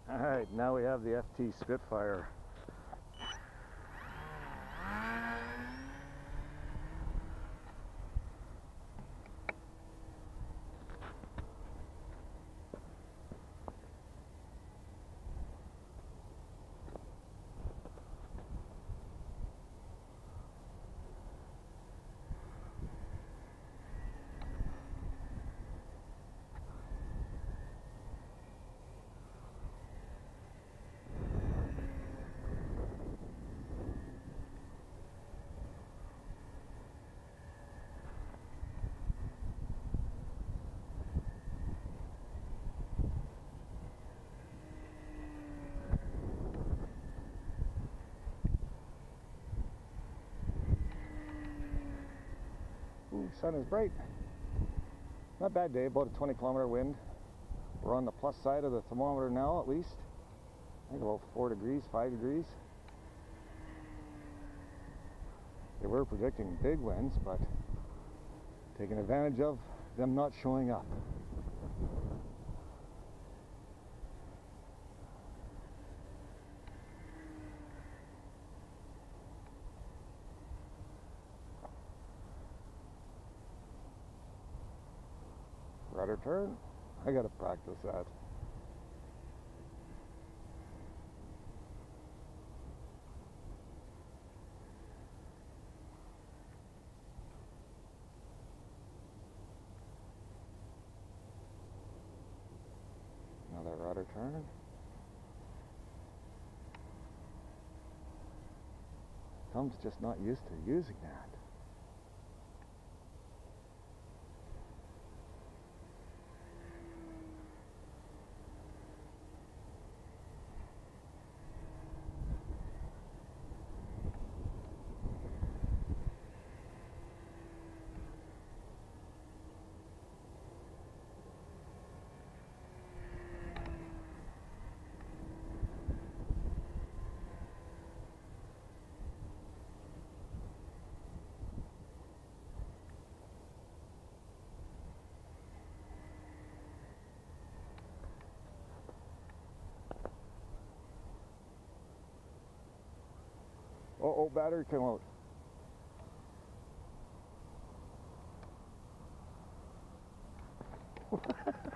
Alright, now we have the FT Spitfire. Ooh, sun is bright. Not a bad day, about a 20-kilometer wind. We're on the plus side of the thermometer now, at least. I think about 4 degrees, 5 degrees. They were predicting big winds, but taking advantage of them not showing up. Rudder turn, I gotta practice that. Another rudder turn. Thumb's just not used to using that. Oh, battery came out.